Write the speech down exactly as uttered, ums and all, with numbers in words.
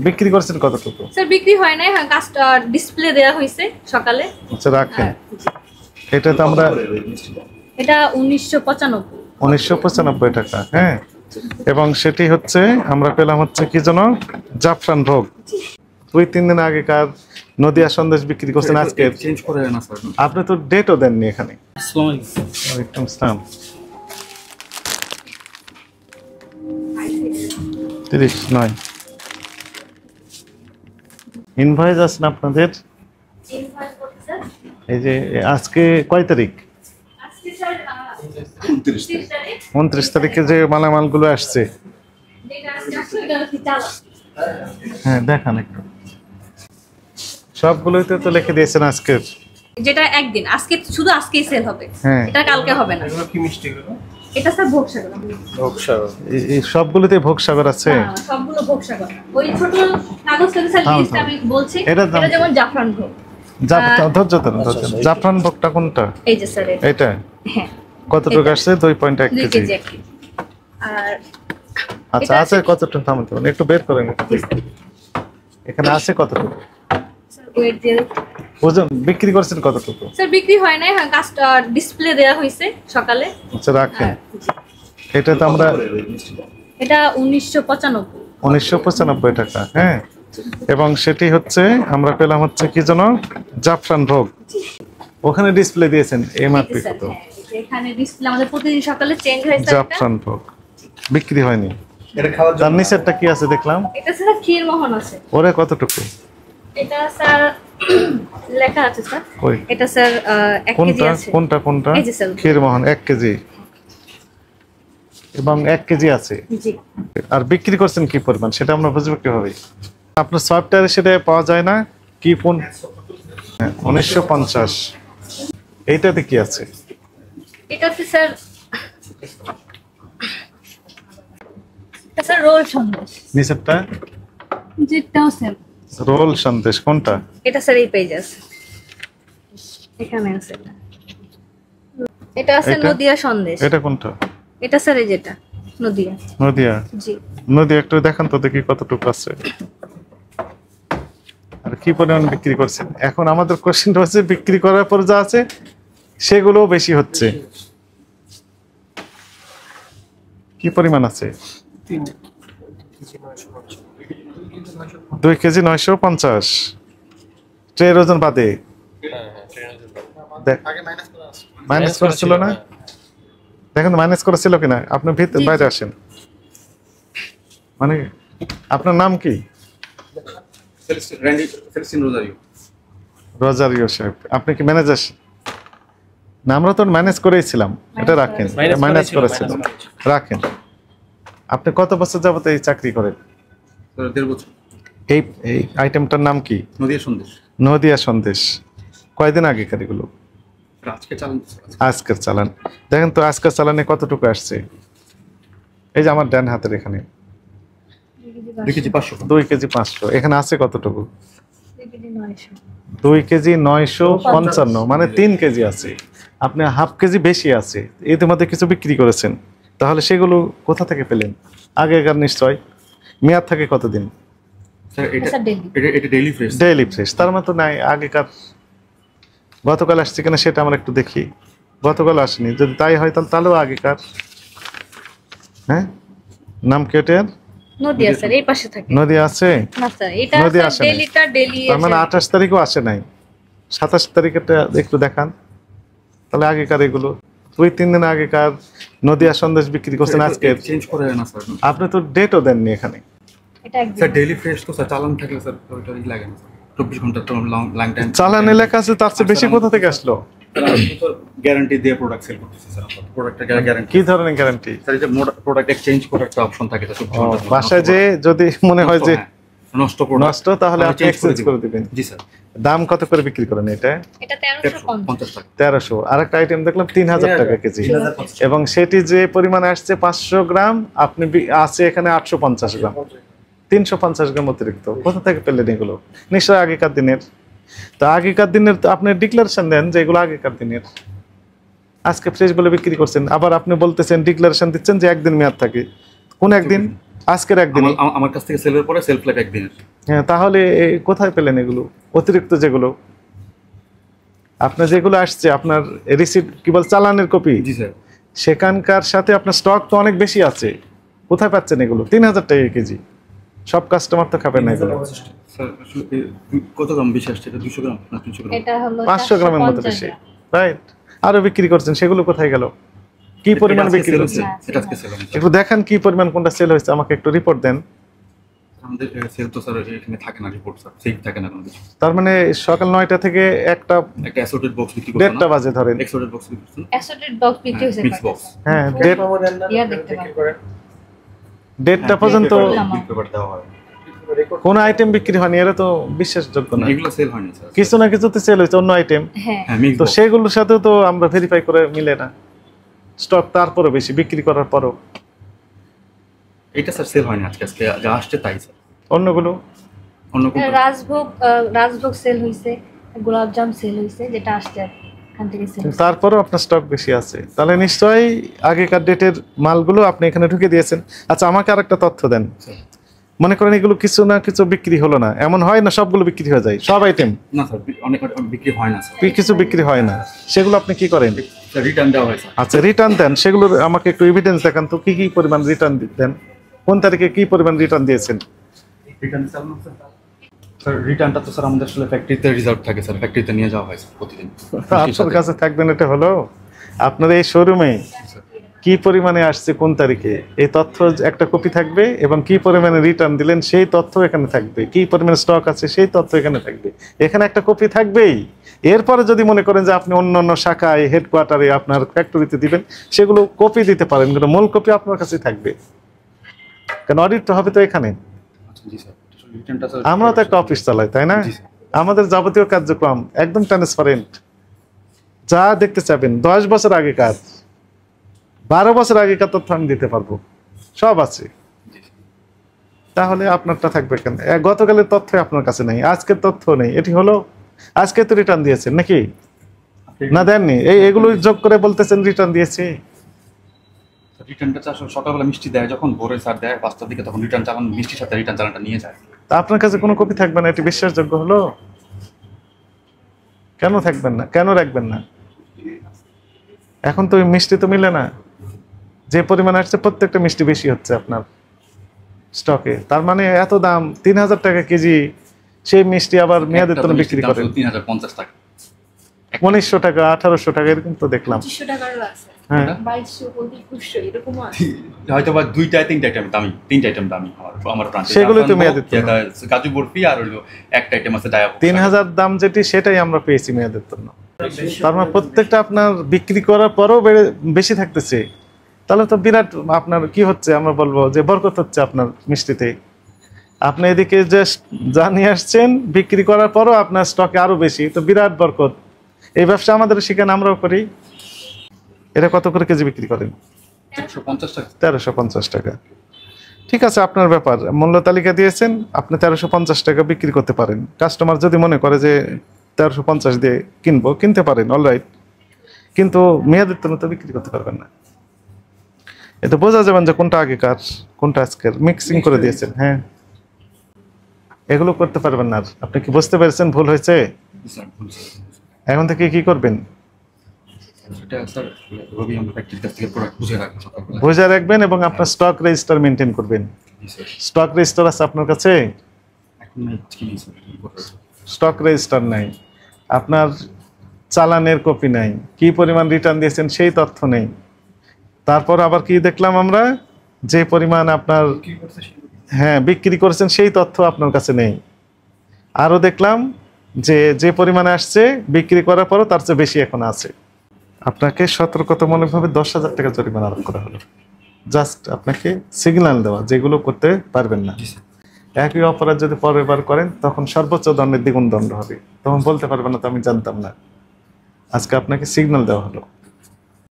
বিক্রি করছেন কতটুকু? স্যার বিক্রি হয় নাই, হ্যাঁ কাস্টমার ডিসপ্লে দেয়া হইছে সকালে। আচ্ছা রাখেন। এটা তো আমরা এটা উনিশশো পঁচানব্বই উনিশশো পঁচানব্বই টাকা। হ্যাঁ, এবং সেটি হচ্ছে আমরা পেলাম হচ্ছে কি যেন জাফরান ভোগ। দুই তিন দিন আগেকার নদিয়া সন্দেশ বিক্রি করছেন, আজকে চেঞ্জ করে না স্যার। আপনি তো ডেটও দেননি এখানে। আসসালামু আলাইকুম। ওয়ালাইকুম আসসালাম। তিরিশ নয় ইনভয়েস আছে না আপনাদের? এই যে আজকে কয় তারিখ? উনত্রিশ তারিখে যে মালামালগুলো আসছে, হ্যাঁ দেখান একটু। সবগুলোই তো লিখে দিয়েছেন আজকের, যেটা একদিন আজকে শুধু আজকেই সেল হবে, হ্যাঁ এটা কালকে হবে না। কি মিষ্টি গুলো? এটা স্যার ভোগসাগর। ভোগসাগর এই সবগুলোতে ভোগসাগর আছে। হ্যাঁ সবগুলো ভোগসাগর। ওই ছোট কাগজটাতে স্যার লিস্ট আমি বলছি, এটা যেমন জাফরান ভোগ। ধৈর্য ধরুন, জাফরান ভোগটা কোনটা? এই যে স্যার এটা। হ্যাঁ কতটুকু আসছে? দুই পয়েন্ট এক কেজি। আর আচ্ছা আছে কতটুকু? থামতে হবে একটু, বের করেন এখানে আছে কতটুকু ওজন? বিক্রি করছেন কতটুকু? স্যার বিক্রি হয় নাই, হ্যাঁ কাস্টমার ডিসপ্লে দেয়া হইছে সকালে। আচ্ছা রাখেন। এটা তো আমরা এটা উনিশশো পঁচানব্বই উনিশশো পঁচানব্বই টাকা। হ্যাঁ, এবং সেটি হচ্ছে আমরা পেলাম হচ্ছে কি যেন জাফরান ভোগ। ওখানে ডিসপ্লে দিয়েছেন এমআরপি কত? এখানে ডিসপ্লে আমাদের প্রতিদিন সকালে চেঞ্জ হয় স্যার। জাফরান ভোগ বিক্রি হয়নি। এটা খাওয়ার তার নিচেরটা কি আছে দেখলাম? এটা স্যার ক্ষীরমোহন আছে। ওরে কতটুকু? এটা স্যার লেখা আছে স্যার। কই? এটা স্যার এক কেজি কোনটা আছে। কোনটা কোনটা? এই যে স্যার ক্ষীরমোহন এক কেজি এবং এক কেজি আছে। জি। আর বিক্রি করছেন কি পরিমাণ সেটা আমরা বুঝবো কিভাবে? আপনার সফটওয়্যারে সেটা পাওয়া যায় না কি? ফোন উনিশশো পঞ্চাশ। এইটাতে কি আছে? এটাতে স্যার এটা স্যার রোল সন্দেশ। নিচেরটা যেটাও স্যার রোল সন্দেশ কোনটা? এটা স্যার এই পেজ আছে, এখানে আছে। এটা এটা আছে নদিয়া সন্দেশ। এটা কোনটা? এটা স্যার এই যেটা নদিয়া। নদিয়া। জি। নদিয়া একটু দেখান তো দেখি কতটুকু আছে আর কি পরিমাণ বিক্রি করছেন। এখন আমাদের কোশ্চেনটা হচ্ছে বিক্রি করার পর যা আছে সেগুলো বেশি হচ্ছে, কি পরিমাণ আছে? দুই কেজি নয়শো পঞ্চাশ ট্রের ওজন বাদে। মাইনাস করেছিল না? দেখেন মাইনাস করেছিল কিনা। আপনি ভিতরে বাইরে আসেন। মানে আপনার নাম কি? রোজারিও সাহেব। আপনি কি ম্যানেজার? না আমরা তো ম্যানেজ করেছিলাম। এটা রাখেন, মাইনাস করেছিল রাখেন। আপনি কত বছর যাবত এই চাকরি করেন? দেড় বছর। এই এই আইটেমটার নাম কি? নদিয়া সন্দেশ। নদিয়া সন্দেশ। কয়দিন আগেকার এগুলো? আজকে চালান। আজকের চালান। দেখেন তো আজকের চালানে কতটুকু আসছে। এই যে আমার ডান হাতের এখানে দুই কেজি পাঁচশো। দুই কেজি পাঁচশো। এখানে আছে কতটুকু? দুই কেজি নয়শো পঞ্চান্ন, মানে তিন কেজি আছে। আপনি হাফ কেজি বেশি আছে। ইতিমধ্যে কিছু বিক্রি করেছেন, তাহলে সেগুলো কোথা থেকে পেলেন? আগেকার নিশ্চয়। মেয়াদ থাকে কতদিন? Daily fresh. ডেইলি ফ্রেশ, তার মতো নাই আগেকার। গতকাল আসছে কিনা সেটা আমরা একটু দেখি। গতকাল আসেনি, যদি তাই হয় তাহলে তাহলেও আগেকার। হ্যাঁ, নাম কি ওটার? নদিয়া স্যার এই পাশে থাকে। নদিয়া আছে না স্যার এটা নদিয়া স্যার ডেইলিটা ডেইলি তার মানে আঠাশ তারিখও আসে নাই। সাতাশ তারিখেরটা একটু দেখান তাহলে আগেকার এগুলো। দুই তিন দিন আগেকার নদিয়া সন্দেশ বিক্রি করছেন, আজকে চেঞ্জ করে না স্যার। আপনি তো ডেটও দেননি এখানে। এটা একদম স্যার ডেইলি ফ্রেশ তো স্যার, চালান থাকলে স্যার ওইটা লাগে না। চব্বিশ ঘন্টা তো লং লং টাইম চালান লেখা আছে, তার চেয়ে বেশি কোথা থেকে আসলো? গ্যারান্টি দিয়ে প্রোডাক্ট সেল করতেছে স্যার। আমরা প্রোডাক্টের গ্যারান্টি। কি ধরনের গ্যারান্টি? স্যার যে প্রোডাক্ট এক্সচেঞ্জ করার একটা অপশন থাকে স্যার। বাসায় যে যদি মনে হয় যে নষ্ট প্রোডাক্ট নষ্ট, তাহলে আপনি এক্সচেঞ্জ করে দিবেন। জি স্যার। দাম কত করে বিক্রি করেন এটা? এটা তেরোশো পঞ্চাশ টাকা। তেরোশো। আরেকটা আইটেম দেখলাম তিন হাজার টাকা কেজি, এবং সেটি যে পরিমাণে আসছে পাঁচশো গ্রাম, আপনি আছে এখানে আটশো পঞ্চাশ গ্রাম, তিনশো পঞ্চাশ গ্রাম অতিরিক্ত। কোথা থেকে পেলেন এগুলো? নিশ্চয় আগেকার দিনের। তো আগেকার দিনের তো আপনি ডিক্লারেশন দেন যে এগুলো আগেকার দিনের। আজকে ফ্রেশ বলে বিক্রি করছেন, আবার আপনি বলতেছেন ডিক্লারেশন দিচ্ছেন যে একদিন মেয়াদ থাকে। কোন একদিন? আজকের একদিন। আমার কাছ থেকে সেলের পরে সেলফ লাইফ একদিনের। হ্যাঁ, তাহলে এ কোথায় পেলেন এগুলো অতিরিক্ত যেগুলো আপনার যেগুলো আসছে আপনার রিসিপ্ট কি বল চালানের কপি জি স্যার। সেখানকার সাথে আপনার স্টক তো অনেক বেশি আছে, কোথায় পাচ্ছেন এগুলো? তিন হাজার টাকা কেজি, সব কাস্টমার তো খাবেন না এগুলো। স্যার আসলে এ- কত গ্রাম বেশি আসছে? এটা দুশো গ্রাম না তিনশো গ্রাম? এটা হলো পাঁচশো গ্রামের মতো চারশো বেশি, পঞ্চাশ রাইট? আরো বিক্রি করছেন, সেগুলো কোথায় গেল? কি পরিমাণ এটা আজকে বিক্রি sell করছেন? হচ্ছে, এটা আজকে sell হচ্ছে। একটু দেখান কি পরিমাণ কোনটা সেল হয়েছে, আমাকে একটু রিপোর্ট দেন। আমাদের সেল তো স্যার এখানে থাকে না, রিপোর্ট স্যার সেভ থাকে না কোনো কিছু। তার মানে সকাল নয়টা থেকে একটা একটা অ্যাসোর্টেড বক্স বিক্রি করছে দেড়টা বাজে ধরেন, এক্সোর্টেড বক্স বিক্রি করছে অ্যাসোর্টেড বক্স বিক্রি হয়েছে মিক্স বক্স। হ্যাঁ দেড় ইয়া দেখতে পাবেন দেড়টা পর্যন্ত করলাম। বিল পেপার দেওয়া হয়। কোন আইটেম বিক্রি হয়নি, এরা তো বিশ্বাসযোগ্য না। এগুলো সেল হয়নি স্যার। কিছু না কিছুতে সেল হয়েছে অন্য আইটেম, হ্যাঁ হ্যাঁ মিক্স তো বক্স। সেগুলোর সাথেও তো আমরা ভেরিফাই করে মিলে না স্টক, তারপরে বেশি বিক্রি করার পরও এটা স্যার সেল হয়নি আজকে, আজকে যা আসছে তাই স্যার। অন্যগুলো অন্য কোম্পানি রাজভোগ আহ, রাজভোগ সেল হয়েছে, গোলাপজাম সেল হয়েছে, যেটা আসছে এখান থেকে সেল কিন্তু তারপরেও আপনার স্টক বেশি আছে, তাহলে নিশ্চয়ই আগেকার ডেটের মালগুলো আপনি এখানে ঢুকে দিয়েছেন। আচ্ছা, আমাকে আরেকটা তথ্য দেন। মনে করেন এগুলো কিছু না কিছু বিক্রি হলো না, এমন হয় না সবগুলো বিক্রি হয়ে যায়, সব আইটেম না স্যার, বি- অনেক অনেক বিক্রি হয় না স্যার। কিছু বিক্রি হয় না, সেগুলো আপনি কি করেন? স্যার রিটার্ন দেওয়া হয় স্যার। আচ্ছা, রিটার্ন দেন, সেগুলোর আমাকে একটু এভিডেন্স দেখান তো, কি কি পরিমাণ রিটার্ন দেন, কোন তারিখে কি পরিমাণ রিটার্ন দিয়েছেন? রিটার্ন স্যার না স্যার। স্যার রিটার্নটা তো স্যার আমাদের আসলে ফ্যাক্টরিতে রিজার্ভ থাকে স্যার, ফ্যাক্টরিতে নিয়ে যাওয়া হয় স্যার প্রতিদিন। আপনার কাছে থাকবেন, এটা হলো আপনার এই শোরুমে কি পরিমাণে আসছে কোন তারিখে, এই তথ্য একটা কপি থাকবে, এবং কি পরিমাণে রিটার্ন দিলেন সেই তথ্য এখানে থাকবে, কি পরিমাণে স্টক আছে সেই তথ্য এখানে থাকবে, এখানে একটা কপি থাকবেই। এরপরে যদি মনে করেন যে আপনি অন্য অন্য শাখায় হেডকোয়ার্টারে আপনার ফ্যাক্টরিতে দিবেন, সেগুলো কপি দিতে পারেন, কিন্তু মূল কপি আপনার কাছে থাকবে, কারণ অডিট তো হবে তো এখানে। আচ্ছা জি স্যার। রিটার্নটা স্যার আমরা তো একটা অফিস চালাই, তাই না? জি স্যার। আমাদের যাবতীয় কার্যক্রম একদম ট্রান্সপারেন্ট, যা দেখতে চাবেন দশ বছর আগেকার, বারো বছর আগেকার তথ্য আমি দিতে পারবো, সব আছে। জি স্যার। তাহলে আপনারটা থাকবে কেন? এ, গতকালের তথ্য আপনার কাছে নেই, আজকের তথ্য নেই, এটি হলো আজকে তো রিটার্ন দিয়েছেন নাকি না দেননি? এই এগুলো যোগ করে বলতেছেন রিটার্ন দিয়েছি। রিটার্নটা তো আসলে সকালবেলা মিষ্টি দেয়, যখন ভোরে স্যার দেয় পাঁচটার দিকে, তখন রিটার্ন চালান মিষ্টির সাথে রিটার্ন চালানটা নিয়ে যায়। তা আপনার কাছে কোনো কপি থাকবে না, এটি বিশ্বাসযোগ্য হলো? কেন থাকবেন না, কেন রাখবেন না? এখন তো ওই মিষ্টি তো মিলে না, যে পরিমাণ আসছে প্রত্যেকটা মিষ্টি বেশি হচ্ছে আপনার স্টকে, তার মানে এত দাম, তিন হাজার টাকা কেজি, সেই মিষ্টি আবার মেয়াদের জন্য বিক্রি করেন তিন হাজার পঞ্চাশ টাকা। উনিশশো টাকা, আঠারোশো টাকা, এরকম তো দেখলাম। পঁচিশশো টাকারও আছে, হ্যাঁ, বাইশশো পঁচিশশো এরকমও আছে। হয়তো বা দুইটা তিনটা আইটেম দামি, তিনটা আইটেম দামি আমার আমার ব্রাঞ্চে। সেগুলোই তো মেয়াদের জন্য। কাজু বরফি আর হলো একটা আইটেম আছে ডায়া। তিন হাজার দাম যেটি সেটাই আমরা পেয়েছি মেয়াদের জন্য, তার মানে প্রত্যেকটা আপনার বিক্রি করার পরও বেড়ে বেশি থাকতেছে, তাহলে তো বিরাট আপনার কি হচ্ছে, আমরা বলবো যে বরকত হচ্ছে আপনার মিষ্টিতে। আপনি এদিকে যে যা নিয়ে আসছেন বিক্রি করার পরও আপনার স্টকে আরো বেশি, তো বিরাট বরকত। এই ব্যবসা আমাদের সেখানে আমরাও করি। এটা কত করে কেজি বিক্রি করেন? একশো পঞ্চাশ টাকা। তেরোশো পঞ্চাশ টাকা। ঠিক আছে, আপনার ব্যাপার, মূল্য তালিকা দিয়েছেন, আপনি তেরোশো পঞ্চাশ টাকা বিক্রি করতে পারেন। কাস্টমার যদি মনে করে যে তেরোশো পঞ্চাশ দিয়ে কিনবো, কিনতে পারেন, অলরাইট, কিন্তু মেয়াদের জন্য তো বিক্রি করতে পারবেন না। এটা বোঝা যাবেন যে কোনটা আগেকার কোনটা আজকের, মিক্সিং করে দিয়েছেন। হ্যাঁ, এগুলো করতে পারবেন না। আর আপনি কি বুঝতে পেরেছেন ভুল হয়েছে? স্যার ভুল স্যার। এখন থেকে কি করবেন? সেটা স্যার রবি আমরা ফ্যাক্টরির কাছ থেকে প্রোডাক্ট বুঝে রাখবো সকালবেলা। বুঝে রাখবেন এবং আপনার স্টক রেজিস্টার মেনটেন করবেন। জি স্যার। স্টক রেজিস্টার আছে আপনার কাছে? এখন নাই কি নেই স্যার। স্টক রেজিস্টার নাই, আপনার চালানের কপি নাই, কি পরিমাণ রিটার্ন দিয়েছেন সেই তথ্য নেই। তারপর আবার কি দেখলাম আমরা, যে পরিমাণ আপনার হ্যাঁ বিক্রি করেছেন সেই তথ্য আপনার কাছে নেই। আরও দেখলাম যে যে পরিমাণে আসছে বিক্রি করার পরও তার চেয়ে বেশি এখন আছে। আপনাকে সতর্কতামূলকভাবে দশ হাজার টাকা জরিমানা আরোপ করা হলো, জাস্ট আপনাকে সিগন্যাল দেওয়া, যেগুলো করতে পারবেন না। জি স্যার। একই অপরাধ যদি পরের বার করেন তখন সর্বোচ্চ দণ্ডের দ্বিগুণ দণ্ড হবে, তখন বলতে পারবেন না তো আমি জানতাম না। আজকে আপনাকে সিগন্যাল দেওয়া হলো।